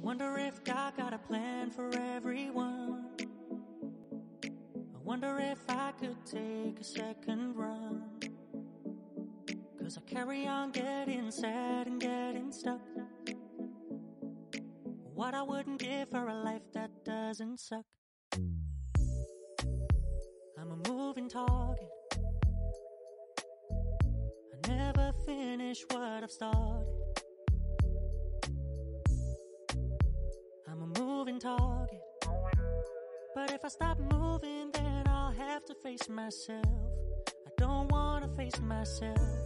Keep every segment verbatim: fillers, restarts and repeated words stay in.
wonder if God got a plan for everyone. I wonder if I could take a second run, 'cause I carry on getting sad and getting stuck. What I wouldn't give for a life that doesn't suck. I'm a moving target. I never finish what I've started. I'm a moving target. But if I stop moving, then I'll have to face myself. I don't wanna face myself.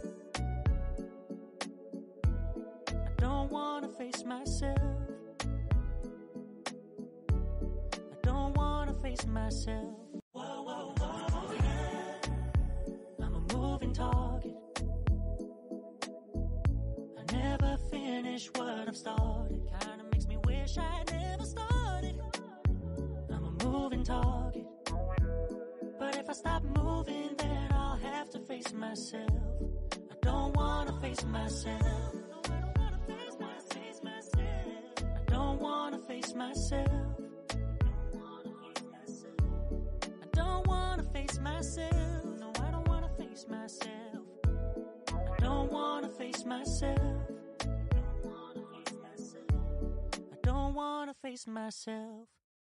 I don't wanna face myself. I don't wanna face myself. Whoa, whoa, whoa, yeah. I'm a moving target. I never finish what I've started. Kinda makes me wish I had never started. I'm a moving target. But if I stop moving, then I'll have to face myself. I don't wanna face myself. I don't wanna face myself. I don't wanna face myself. No, I don't wanna face myself. I don't wanna face myself. I don't wanna face myself.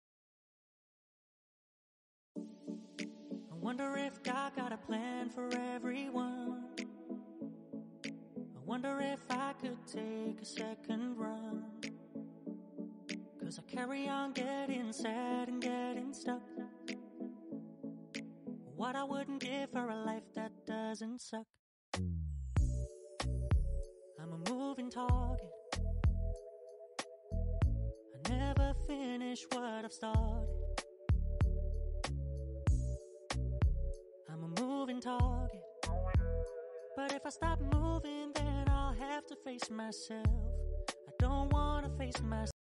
I wonder if God got a plan for everyone. I wonder if I could take a second run, 'cause I carry on getting sad and getting stuck. What I wouldn't give for a life that doesn't suck. I'm a moving target. I never finish what I've started. I'm a moving target. But if I stop moving, then I'll have to face myself. I don't wanna face myself.